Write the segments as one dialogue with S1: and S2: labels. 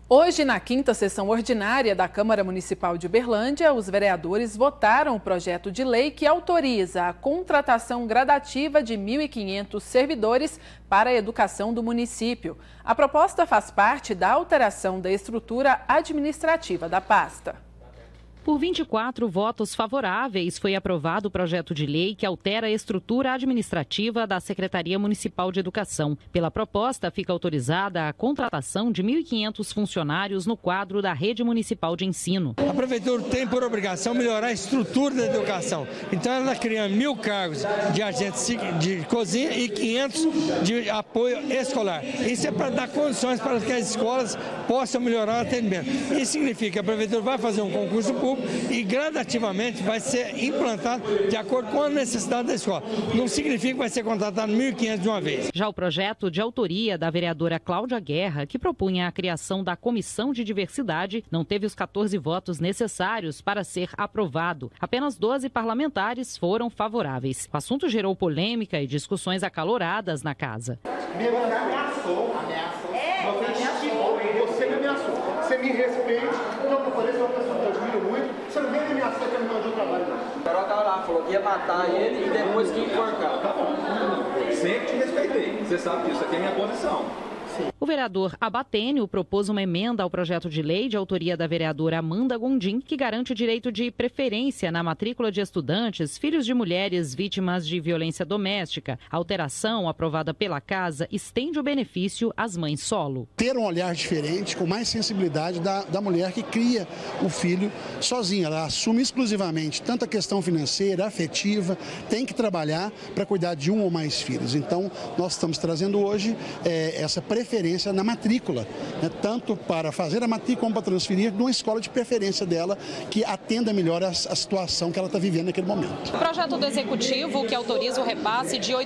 S1: Hoje, na quinta sessão ordinária da Câmara Municipal de Uberlândia, os vereadores votaram o projeto de lei que autoriza a contratação gradativa de 1.500 servidores para a educação do município. A proposta faz parte da alteração da estrutura administrativa da pasta.
S2: Por 24 votos favoráveis, foi aprovado o projeto de lei que altera a estrutura administrativa da Secretaria Municipal de Educação. Pela proposta, fica autorizada a contratação de 1.500 funcionários no quadro da Rede Municipal de Ensino.
S3: A Prefeitura tem por obrigação melhorar a estrutura da educação. Então, ela está criando 1.000 cargos de agentes de cozinha e 500 de apoio escolar. Isso é para dar condições para que as escolas possam melhorar o atendimento. Isso significa que a Prefeitura vai fazer um concurso público e gradativamente vai ser implantado de acordo com a necessidade da escola. Não significa que vai ser contratado 1.500 de uma vez.
S2: Já o projeto de autoria da vereadora Cláudia Guerra, que propunha a criação da Comissão de Diversidade, não teve os 14 votos necessários para ser aprovado. Apenas 12 parlamentares foram favoráveis. O assunto gerou polêmica e discussões acaloradas na casa.
S4: Você me ameaçou. Você me respeite. Então, eu falei, uma pessoa que eu admiro muito. Você não vem me ameaçar que eu não dou trabalho, não.
S5: O Carol tava lá, falou que ia matar ele e depois que ia enforcar.
S4: Tá bom. Sempre te respeitei. Você sabe disso. Aqui é minha posição.
S2: O vereador Abatênio propôs uma emenda ao projeto de lei de autoria da vereadora Amanda Gondim, que garante o direito de preferência na matrícula de estudantes, filhos de mulheres vítimas de violência doméstica. A alteração, aprovada pela Casa, estende o benefício às mães solo.
S6: Ter um olhar diferente, com mais sensibilidade da mulher que cria o filho sozinha. Ela assume exclusivamente tanto a questão financeira, afetiva, tem que trabalhar para cuidar de um ou mais filhos. Então, nós estamos trazendo hoje essa preferência na matrícula, né, tanto para fazer a matrícula como para transferir de uma escola de preferência dela que atenda melhor a situação que ela está vivendo naquele momento.
S2: O projeto do Executivo, que autoriza o repasse de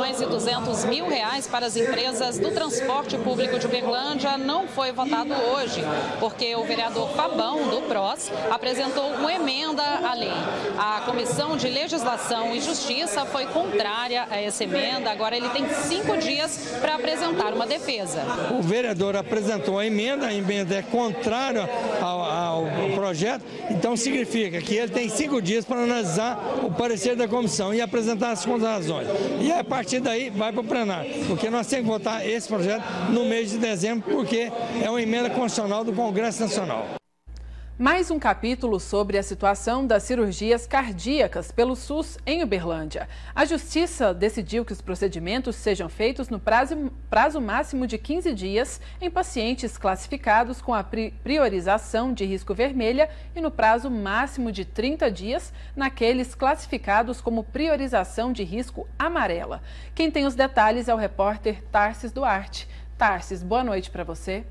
S2: R$8.200.000 para as empresas do transporte público de Uberlândia, não foi votado hoje, porque o vereador Fabão, do PROS, apresentou uma emenda à lei. A Comissão de Legislação e Justiça foi contrária a essa emenda. Agora ele tem 5 dias para apresentar uma defesa.
S3: O vereador apresentou a emenda é contrária ao projeto, então significa que ele tem 5 dias para analisar o parecer da comissão e apresentar as contrarrazões. E a partir daí vai para o plenário, porque nós temos que votar esse projeto no mês de dezembro, porque é uma emenda constitucional do Congresso Nacional.
S1: Mais um capítulo sobre a situação das cirurgias cardíacas pelo SUS em Uberlândia. A Justiça decidiu que os procedimentos sejam feitos no prazo máximo de 15 dias em pacientes classificados com a priorização de risco vermelha e no prazo máximo de 30 dias naqueles classificados como priorização de risco amarela. Quem tem os detalhes é o repórter Tarsis Duarte. Tarsis, boa noite para você.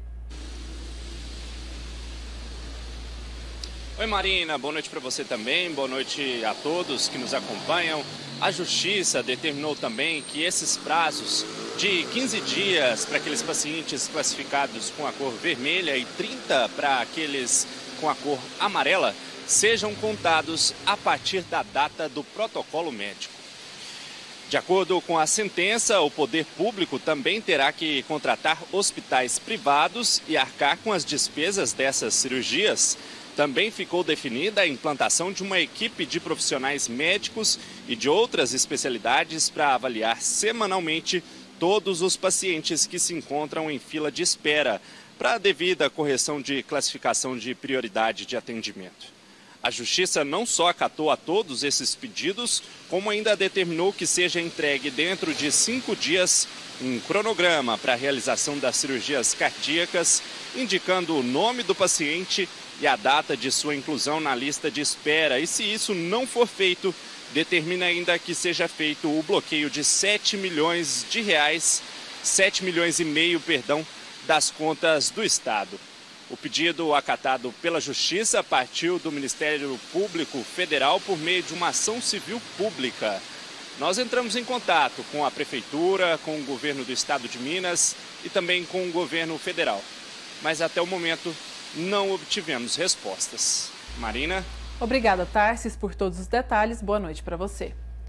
S7: Oi Marina, boa noite para você também, boa noite a todos que nos acompanham. A Justiça determinou também que esses prazos de 15 dias para aqueles pacientes classificados com a cor vermelha e 30 para aqueles com a cor amarela sejam contados a partir da data do protocolo médico. De acordo com a sentença, o poder público também terá que contratar hospitais privados e arcar com as despesas dessas cirurgias. Também ficou definida a implantação de uma equipe de profissionais médicos e de outras especialidades para avaliar semanalmente todos os pacientes que se encontram em fila de espera para a devida correção de classificação de prioridade de atendimento. A Justiça não só acatou a todos esses pedidos, como ainda determinou que seja entregue dentro de 5 dias um cronograma para a realização das cirurgias cardíacas, indicando o nome do paciente e a data de sua inclusão na lista de espera. E se isso não for feito, determina ainda que seja feito o bloqueio de 7 milhões de reais, 7 milhões e meio, das contas do Estado. O pedido acatado pela Justiça partiu do Ministério Público Federal por meio de uma ação civil pública. Nós entramos em contato com a Prefeitura, com o governo do Estado de Minas e também com o governo federal. Mas até o momento não obtivemos respostas. Marina?
S1: Obrigada, Tarsis, por todos os detalhes. Boa noite para você.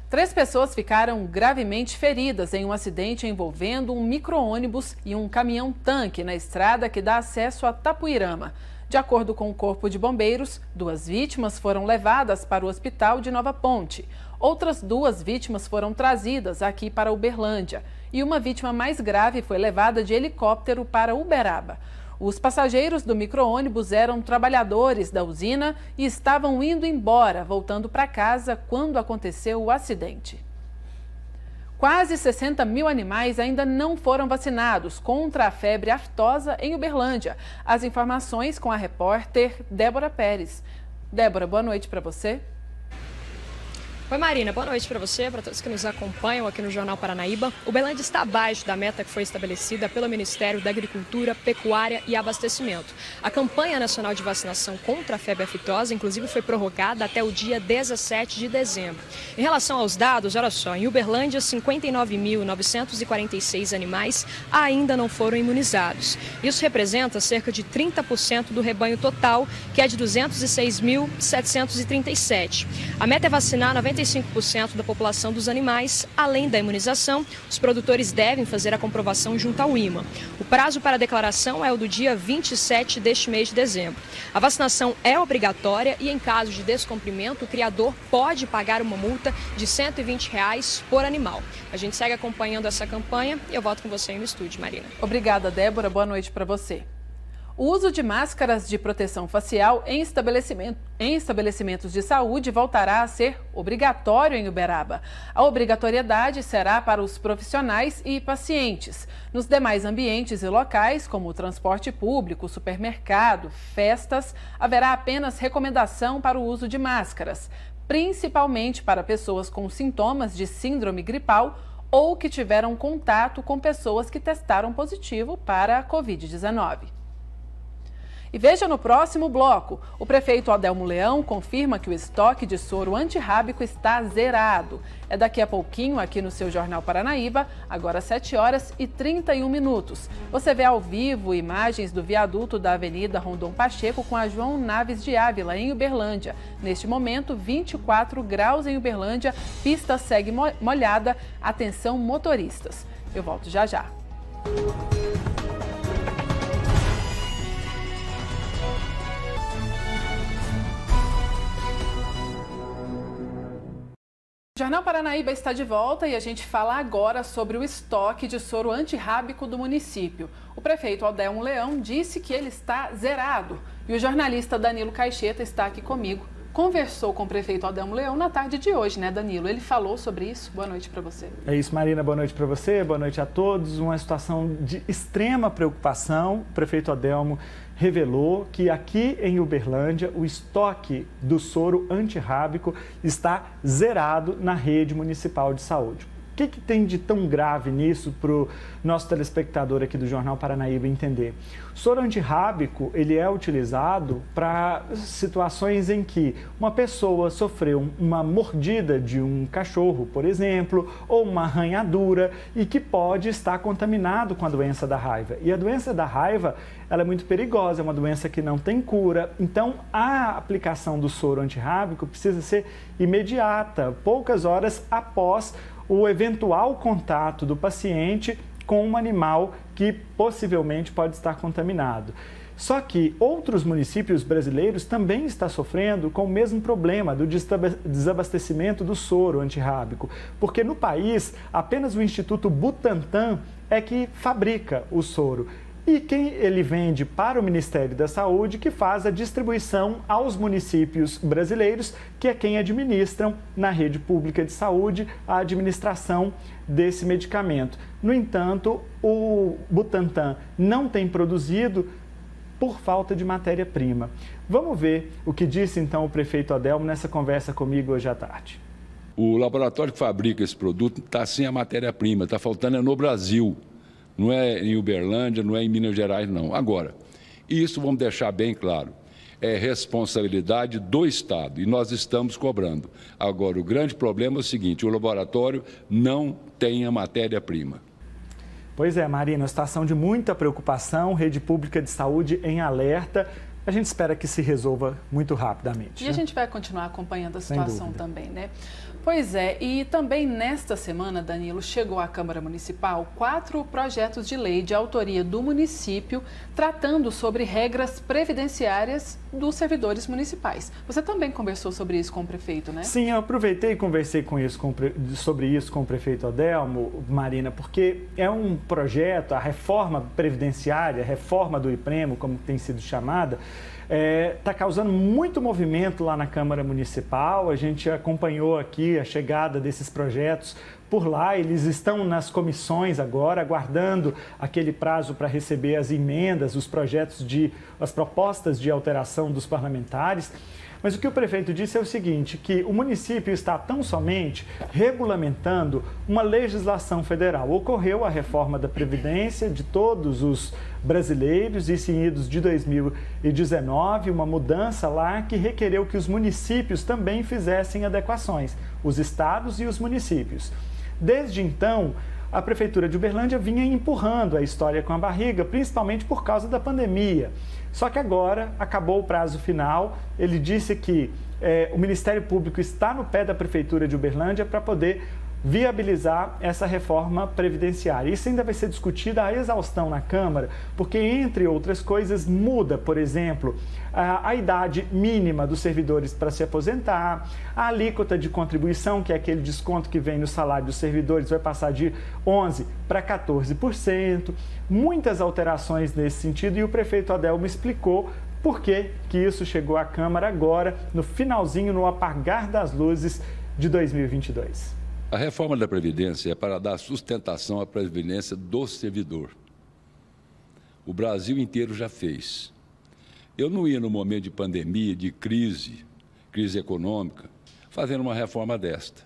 S1: 3 pessoas ficaram gravemente feridas em um acidente envolvendo um micro-ônibus e um caminhão-tanque na estrada que dá acesso a Tapuirama. De acordo com o Corpo de Bombeiros, 2 vítimas foram levadas para o hospital de Nova Ponte. Outras 2 vítimas foram trazidas aqui para Uberlândia. E uma vítima mais grave foi levada de helicóptero para Uberaba. Os passageiros do micro-ônibus eram trabalhadores da usina e estavam indo embora, voltando para casa quando aconteceu o acidente. Quase 60 mil animais ainda não foram vacinados contra a febre aftosa em Uberlândia. As informações com a repórter Débora Pérez. Débora, boa noite para você.
S8: Oi Marina, boa noite para você, para todos que nos acompanham aqui no Jornal Paranaíba. Uberlândia está abaixo da meta que foi estabelecida pelo Ministério da Agricultura, Pecuária e Abastecimento. A campanha nacional de vacinação contra a febre aftosa, inclusive, foi prorrogada até o dia 17 de dezembro. Em relação aos dados, olha só, em Uberlândia, 59.946 animais ainda não foram imunizados. Isso representa cerca de 30% do rebanho total, que é de 206.737. A meta é vacinar 95% da população dos animais. Além da imunização, os produtores devem fazer a comprovação junto ao IMA. O prazo para a declaração é o do dia 27 deste mês de dezembro. A vacinação é obrigatória e, em caso de descumprimento, o criador pode pagar uma multa de R$ 120 por animal. A gente segue acompanhando essa campanha e eu volto com você aí no estúdio, Marina.
S1: Obrigada, Débora. Boa noite para você. O uso de máscaras de proteção facial em estabelecimentos de saúde voltará a ser obrigatório em Uberaba. A obrigatoriedade será para os profissionais e pacientes. Nos demais ambientes e locais, como o transporte público, supermercado, festas, haverá apenas recomendação para o uso de máscaras, principalmente para pessoas com sintomas de síndrome gripal ou que tiveram contato com pessoas que testaram positivo para a Covid-19. E veja no próximo bloco, o prefeito Adelmo Leão confirma que o estoque de soro antirrábico está zerado. É daqui a pouquinho aqui no seu Jornal Paranaíba, agora 7h31. Você vê ao vivo imagens do viaduto da Avenida Rondon Pacheco com a João Naves de Ávila, em Uberlândia. Neste momento, 24 graus em Uberlândia, pista segue molhada. Atenção, motoristas. Eu volto já já. O Jornal Paranaíba está de volta e a gente fala agora sobre o estoque de soro antirrábico do município. O prefeito Adelmo Leão disse que ele está zerado e o jornalista Danilo Caixeta está aqui comigo. Conversou com o prefeito Adelmo Leão na tarde de hoje, né, Danilo? Ele falou sobre isso. Boa noite para você.
S9: É isso, Marina. Boa noite para você, boa noite a todos. Uma situação de extrema preocupação. O prefeito Adelmo revelou que aqui em Uberlândia o estoque do soro antirrábico está zerado na rede municipal de saúde. O que tem de tão grave nisso para o nosso telespectador aqui do Jornal Paranaíba entender? O soro antirrábico, ele é utilizado para situações em que uma pessoa sofreu uma mordida de um cachorro, por exemplo, ou uma arranhadura e que pode estar contaminado com a doença da raiva. E a doença da raiva, ela é muito perigosa, é uma doença que não tem cura. Então, a aplicação do soro antirrábico precisa ser imediata, poucas horas após o eventual contato do paciente com um animal que possivelmente pode estar contaminado. Só que outros municípios brasileiros também estão sofrendo com o mesmo problema do desabastecimento do soro antirrábico, porque no país apenas o Instituto Butantan é que fabrica o soro. E quem ele vende para o Ministério da Saúde, que faz a distribuição aos municípios brasileiros, que é quem administram na rede pública de saúde a administração desse medicamento. No entanto, o Butantan não tem produzido por falta de matéria-prima. Vamos ver o que disse então o prefeito Adelmo nessa conversa comigo hoje à tarde.
S10: O laboratório que fabrica esse produto está sem a matéria-prima, está faltando no Brasil. Não é em Uberlândia, não é em Minas Gerais, não. Agora, isso vamos deixar bem claro, é responsabilidade do Estado e nós estamos cobrando. Agora, o grande problema é o seguinte, o laboratório não tem a matéria-prima.
S9: Pois é, Marina, uma situação de muita preocupação, rede pública de saúde em alerta, a gente espera que se resolva muito rapidamente.
S1: E a gente vai continuar acompanhando a situação também, né? Pois é, e também nesta semana, Danilo, chegou à Câmara Municipal 4 projetos de lei de autoria do município tratando sobre regras previdenciárias dos servidores municipais. Você também conversou sobre isso com o prefeito, né?
S9: Sim, eu aproveitei e conversei sobre isso com o prefeito Adelmo, Marina, porque é um projeto, a reforma previdenciária, a reforma do IPREMO, como tem sido chamada, está causando muito movimento lá na Câmara Municipal. A gente acompanhou aqui a chegada desses projetos por lá. Eles estão nas comissões agora, aguardando aquele prazo para receber as emendas, as propostas de alteração dos parlamentares. Mas o que o prefeito disse é o seguinte, que o município está tão somente regulamentando uma legislação federal. Ocorreu a reforma da Previdência de todos os brasileiros, isso em idos de 2019, uma mudança lá que requereu que os municípios também fizessem adequações, os estados e os municípios. Desde então, a Prefeitura de Uberlândia vinha empurrando a história com a barriga, principalmente por causa da pandemia. Só que agora acabou o prazo final. Ele disse que o Ministério Público está no pé da Prefeitura de Uberlândia para poder viabilizar essa reforma previdenciária. Isso ainda vai ser discutido à exaustão na Câmara, porque, entre outras coisas, muda, por exemplo, a idade mínima dos servidores para se aposentar, a alíquota de contribuição, que é aquele desconto que vem no salário dos servidores, vai passar de 11% para 14%. Muitas alterações nesse sentido, e o prefeito Adelmo explicou por que isso chegou à Câmara agora, no finalzinho, no apagar das luzes de 2022.
S10: A reforma da Previdência é para dar sustentação à Previdência do servidor. O Brasil inteiro já fez. Eu não ia, no momento de pandemia, de crise econômica, fazendo uma reforma desta.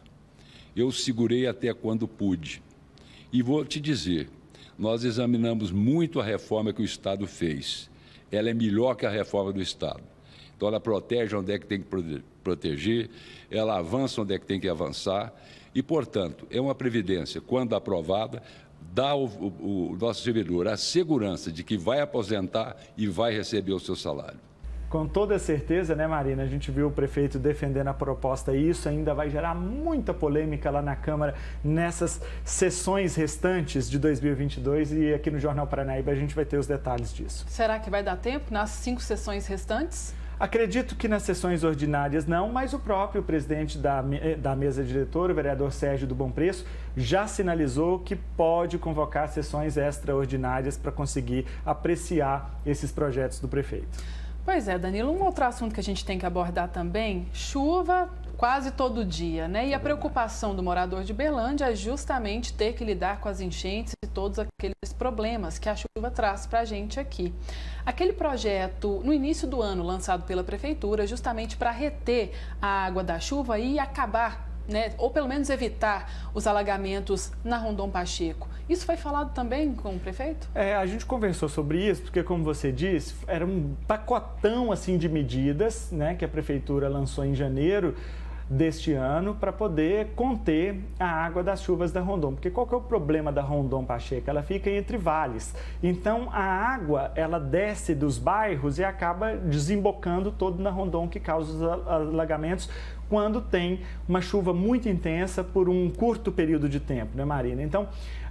S10: Eu segurei até quando pude. E vou te dizer, nós examinamos muito a reforma que o Estado fez. Ela é melhor que a reforma do Estado. Então, ela protege onde é que tem que proteger, ela avança onde é que tem que avançar. E, portanto, é uma previdência, quando aprovada, dá ao nosso servidor a segurança de que vai aposentar e vai receber o seu salário.
S9: Com toda certeza, né, Marina? A gente viu o prefeito defendendo a proposta e isso ainda vai gerar muita polêmica lá na Câmara nessas sessões restantes de 2022 e aqui no Jornal Paranaíba a gente vai ter os detalhes disso.
S1: Será que vai dar tempo nas 5 sessões restantes?
S9: Acredito que nas sessões ordinárias não, mas o próprio presidente da mesa diretora, o vereador Sérgio do Bom Preço, já sinalizou que pode convocar sessões extraordinárias para conseguir apreciar esses projetos do prefeito.
S1: Pois é, Danilo, um outro assunto que a gente tem que abordar também, chuva quase todo dia, né? E a preocupação do morador de Uberlândia é justamente ter que lidar com as enchentes e todos aqueles problemas que a chuva traz para a gente aqui. Aquele projeto, no início do ano, lançado pela Prefeitura, justamente para reter a água da chuva e acabar, né, ou pelo menos evitar os alagamentos na Rondon Pacheco. Isso foi falado também com o prefeito?
S9: A gente conversou sobre isso, porque, como você disse, era um pacotão assim, de medidas, né, que a Prefeitura lançou em janeiro deste ano para poder conter a água das chuvas da Rondon. Porque qual que é o problema da Rondon Pacheco? Ela fica entre vales. Então, a água, ela desce dos bairros e acaba desembocando todo na Rondon, que causa os alagamentos quando tem uma chuva muito intensa por um curto período de tempo, né, Marina? Então,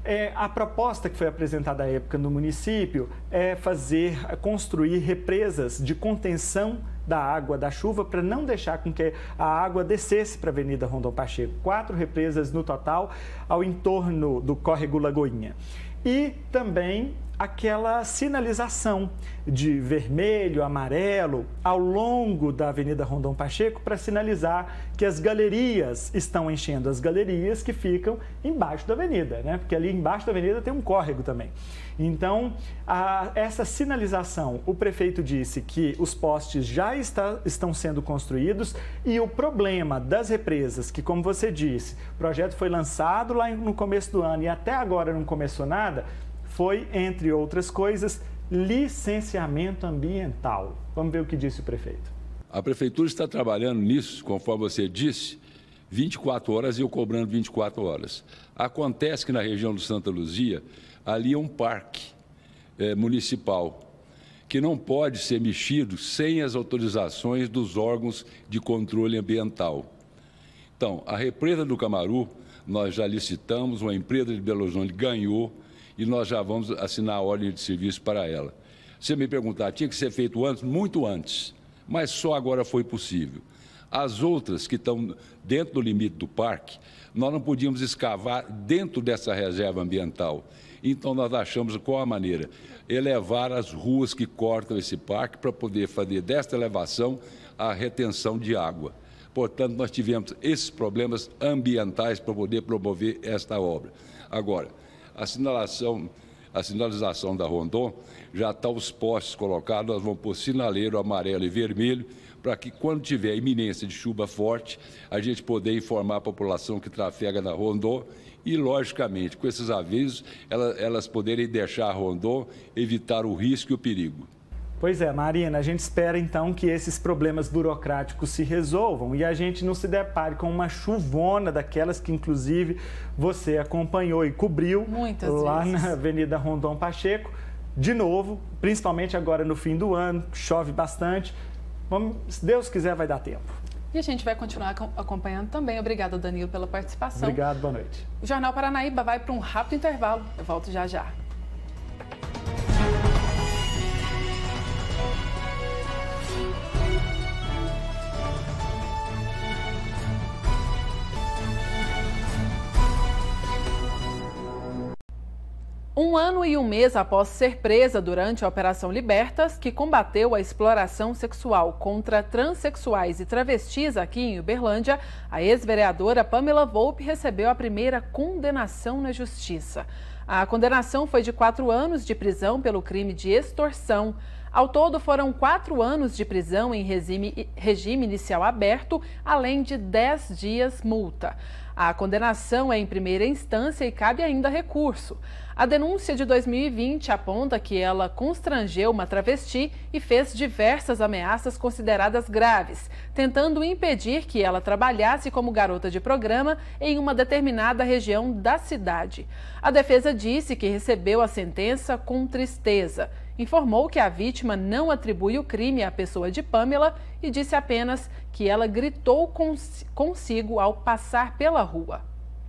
S9: a proposta que foi apresentada à época no município é construir represas de contenção da água da chuva para não deixar com que a água descesse para a Avenida Rondon Pacheco. 4 represas no total ao entorno do córrego Lagoinha. E também aquela sinalização de vermelho, amarelo ao longo da Avenida Rondon Pacheco para sinalizar que as galerias estão enchendo, as galerias que ficam embaixo da avenida, né? Porque ali embaixo da avenida tem um córrego também. Então, essa sinalização, o prefeito disse que os postes já estão sendo construídos e o problema das represas, que como você disse, o projeto foi lançado lá no começo do ano e até agora não começou nada, foi, entre outras coisas, licenciamento ambiental. Vamos ver o que disse o prefeito.
S10: A Prefeitura está trabalhando nisso, conforme você disse, 24 horas e eu cobrando 24 horas. Acontece que na região do Santa Luzia, ali é um parque municipal. que não pode ser mexido sem as autorizações dos órgãos de controle ambiental. Então, a represa do Camaru, nós já licitamos, uma empresa de Belo Horizonte ganhou e nós já vamos assinar a ordem de serviço para ela. Se me perguntar, tinha que ser feito antes? Muito antes, mas só agora foi possível. As outras que estão dentro do limite do parque, nós não podíamos escavar dentro dessa reserva ambiental. Então, nós achamos qual a maneira? Elevar as ruas que cortam esse parque para poder fazer desta elevação a retenção de água. Portanto, nós tivemos esses problemas ambientais para poder promover esta obra. Agora, a sinalização da Rondon, já está os postes colocados, nós vamos pôr sinaleiro amarelo e vermelho, para que quando tiver iminência de chuva forte, a gente poder informar a população que trafega na Rondon e, logicamente, com esses avisos, elas poderem deixar a Rondon, evitar o risco e o perigo.
S9: Pois é, Marina, a gente espera então que esses problemas burocráticos se resolvam e a gente não se depare com uma chuvona daquelas que inclusive você acompanhou e cobriu lá na Avenida Rondon Pacheco. De novo, principalmente agora no fim do ano, chove bastante. Se Deus quiser, vai dar tempo.
S1: E a gente vai continuar acompanhando também. Obrigada, Danilo, pela participação.
S9: Obrigado, boa noite.
S1: O Jornal Paranaíba vai para um rápido intervalo. Eu volto já já. Um ano e um mês após ser presa durante a Operação Libertas, que combateu a exploração sexual contra transexuais e travestis aqui em Uberlândia, a ex-vereadora Pamela Volpi recebeu a primeira condenação na Justiça. A condenação foi de 4 anos de prisão pelo crime de extorsão. Ao todo, foram 4 anos de prisão em regime inicial aberto, além de 10 dias multa. A condenação é em primeira instância e cabe ainda recurso. A denúncia de 2020 aponta que ela constrangeu uma travesti e fez diversas ameaças consideradas graves, tentando impedir que ela trabalhasse como garota de programa em uma determinada região da cidade. A defesa disse que recebeu a sentença com tristeza. Informou que a vítima não atribui o crime à pessoa de Pamela e disse apenas que ela gritou consigo ao passar pela rua.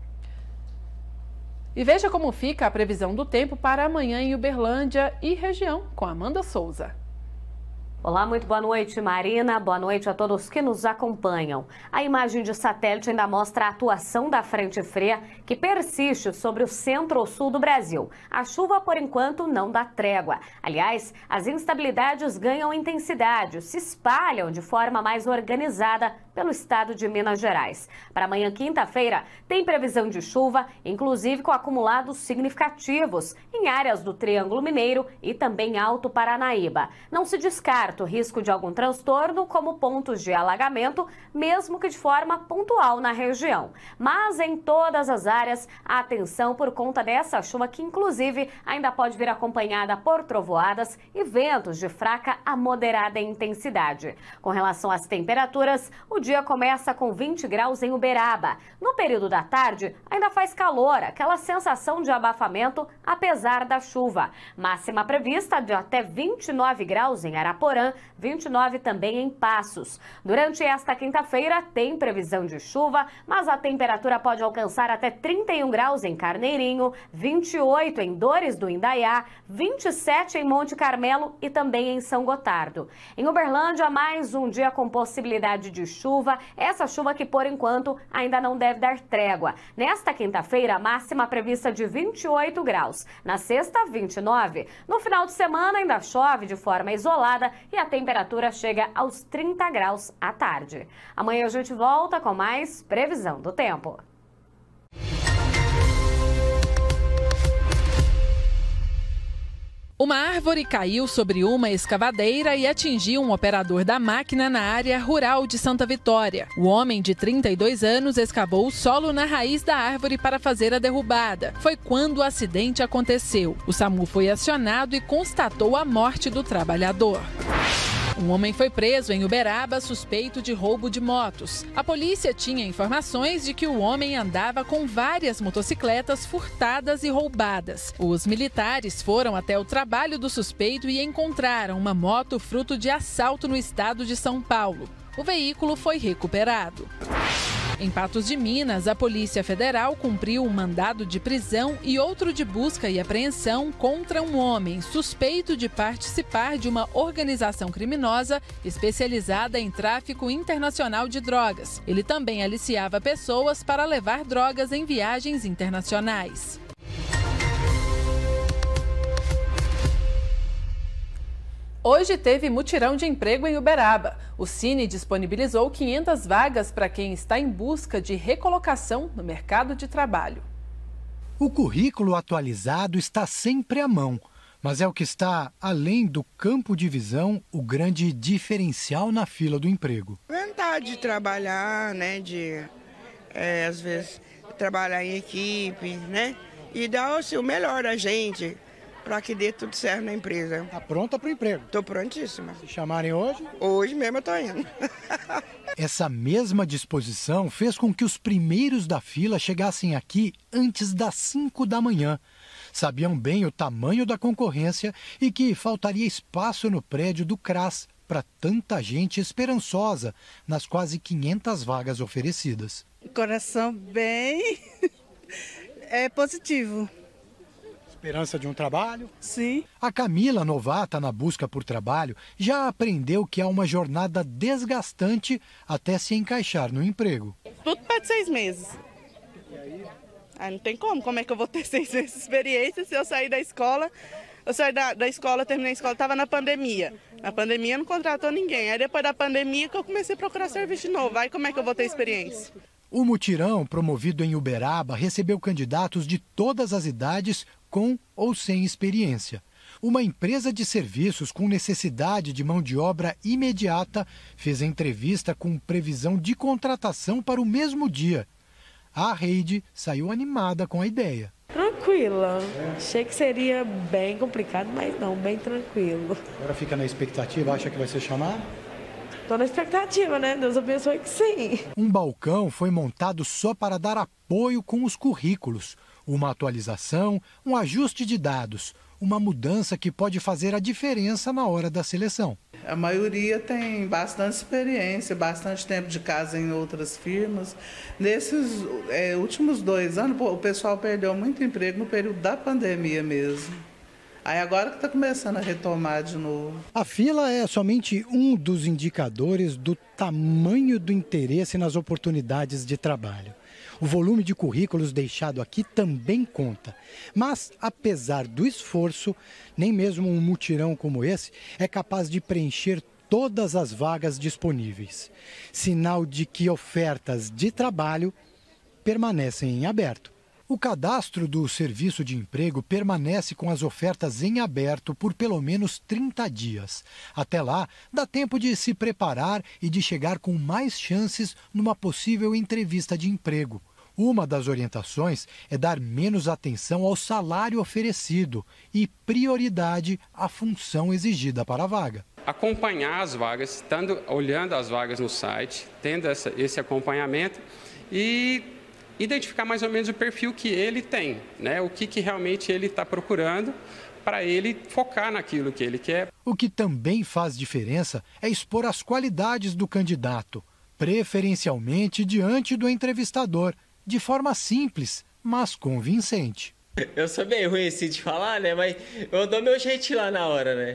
S1: E veja como fica a previsão do tempo para amanhã em Uberlândia e região, com Amanda Souza.
S11: Olá, muito boa noite, Marina. Boa noite a todos que nos acompanham. A imagem de satélite ainda mostra a atuação da frente fria que persiste sobre o centro-sul do Brasil. A chuva, por enquanto, não dá trégua. Aliás, as instabilidades ganham intensidade, se espalham de forma mais organizada pelo estado de Minas Gerais. Para amanhã, quinta-feira, tem previsão de chuva, inclusive com acumulados significativos em áreas do Triângulo Mineiro e também Alto Paranaíba. Não se descarta o risco de algum transtorno, como pontos de alagamento, mesmo que de forma pontual na região. Mas em todas as áreas, a atenção por conta dessa chuva que, inclusive, ainda pode vir acompanhada por trovoadas e ventos de fraca a moderada intensidade. Com relação às temperaturas, o dia começa com 20 graus em Uberaba. No período da tarde, ainda faz calor, aquela sensação de abafamento, apesar da chuva. Máxima prevista de até 29 graus em Araporã, 29 também em Passos. Durante esta quinta-feira tem previsão de chuva, mas a temperatura pode alcançar até 31 graus em Carneirinho, 28 em Dores do Indaiá, 27 em Monte Carmelo e também em São Gotardo. Em Uberlândia, mais um dia com possibilidade de chuva, essa chuva que por enquanto ainda não deve dar trégua. Nesta quinta-feira, a máxima prevista de 28 graus. Na sexta, 29. No final de semana ainda chove de forma isolada e a temperatura chega aos 30 graus à tarde. Amanhã a gente volta com mais previsão do tempo.
S1: Uma árvore caiu sobre uma escavadeira e atingiu um operador da máquina na área rural de Santa Vitória. O homem de 32 anos escavou o solo na raiz da árvore para fazer a derrubada. Foi quando o acidente aconteceu. O SAMU foi acionado e constatou a morte do trabalhador. Um homem foi preso em Uberaba suspeito de roubo de motos. A polícia tinha informações de que o homem andava com várias motocicletas furtadas e roubadas. Os militares foram até o trabalho do suspeito e encontraram uma moto fruto de assalto no estado de São Paulo. O veículo foi recuperado. Em Patos de Minas, a Polícia Federal cumpriu um mandado de prisão e outro de busca e apreensão contra um homem suspeito de participar de uma organização criminosa especializada em tráfico internacional de drogas. Ele também aliciava pessoas para levar drogas em viagens internacionais. Hoje teve mutirão de emprego em Uberaba. O Cine disponibilizou 500 vagas para quem está em busca de recolocação no mercado de trabalho.
S12: O currículo atualizado está sempre à mão, mas é o que está além do campo de visão o grande diferencial na fila do emprego.
S13: Vontade de trabalhar, né, às vezes trabalhar em equipe, né, e dar o melhor a gente. Para que dê tudo certo na empresa.
S12: Está pronta para o emprego?
S13: Estou prontíssima.
S12: Se chamarem hoje?
S13: Hoje mesmo eu estou indo.
S12: Essa mesma disposição fez com que os primeiros da fila chegassem aqui antes das 5 da manhã. Sabiam bem o tamanho da concorrência e que faltaria espaço no prédio do CRAS para tanta gente esperançosa nas quase 500 vagas oferecidas.
S14: Coração bem positivo.
S12: Esperança de um trabalho?
S14: Sim.
S12: A Camila, novata na busca por trabalho, já aprendeu que é uma jornada desgastante até se encaixar no emprego.
S14: Tudo pede 6 meses. Aí não tem como é que eu vou ter 6 meses de experiência se eu sair da escola? Eu saí da escola, terminei a escola, estava na pandemia. Na pandemia não contratou ninguém. Aí depois da pandemia que eu comecei a procurar serviço de novo. Aí como é que eu vou ter experiência?
S12: O mutirão, promovido em Uberaba, recebeu candidatos de todas as idades, com ou sem experiência. Uma empresa de serviços com necessidade de mão de obra imediata fez a entrevista com previsão de contratação para o mesmo dia. A Reide saiu animada com a ideia.
S15: Tranquila. Achei que seria bem complicado, mas não, bem tranquilo.
S12: Agora fica na expectativa, acha que vai ser chamado?
S15: Estou na expectativa, né? Deus abençoe que sim.
S12: Um balcão foi montado só para dar apoio com os currículos. Uma atualização, um ajuste de dados, uma mudança que pode fazer a diferença na hora da seleção.
S16: A maioria tem bastante experiência, bastante tempo de casa em outras firmas. Nesses últimos 2 anos, o pessoal perdeu muito emprego no período da pandemia mesmo. Aí agora que está começando a retomar de novo.
S12: A fila é somente um dos indicadores do tamanho do interesse nas oportunidades de trabalho. O volume de currículos deixado aqui também conta. Mas, apesar do esforço, nem mesmo um mutirão como esse é capaz de preencher todas as vagas disponíveis. Sinal de que ofertas de trabalho permanecem em aberto. O cadastro do Serviço de Emprego permanece com as ofertas em aberto por pelo menos 30 dias. Até lá, dá tempo de se preparar e de chegar com mais chances numa possível entrevista de emprego. Uma das orientações é dar menos atenção ao salário oferecido e prioridade à função exigida para a vaga.
S17: Acompanhar as vagas, olhando as vagas no site, tendo esse acompanhamento e identificar mais ou menos o perfil que ele tem, né? O que realmente ele está procurando para ele focar naquilo que ele quer.
S12: O que também faz diferença é expor as qualidades do candidato, preferencialmente diante do entrevistador, de forma simples, mas convincente.
S18: Eu sou bem ruim assim de falar, né? Mas eu dou meu jeitinho lá na hora, né?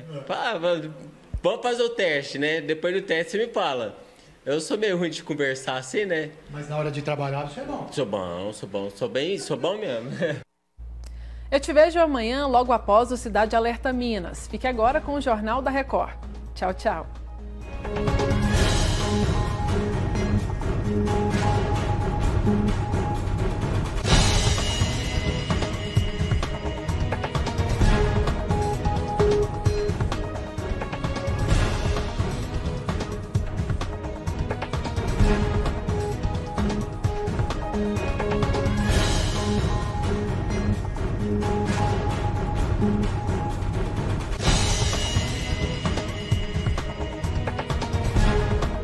S18: Vamos fazer o teste, né? Depois do teste você me fala. Eu sou meio ruim de conversar assim, né?
S12: Mas na hora de trabalhar você é bom.
S18: Sou bom. Sou bom mesmo.
S1: Eu te vejo amanhã, logo após o Cidade Alerta Minas. Fique agora com o Jornal da Record. Tchau, tchau.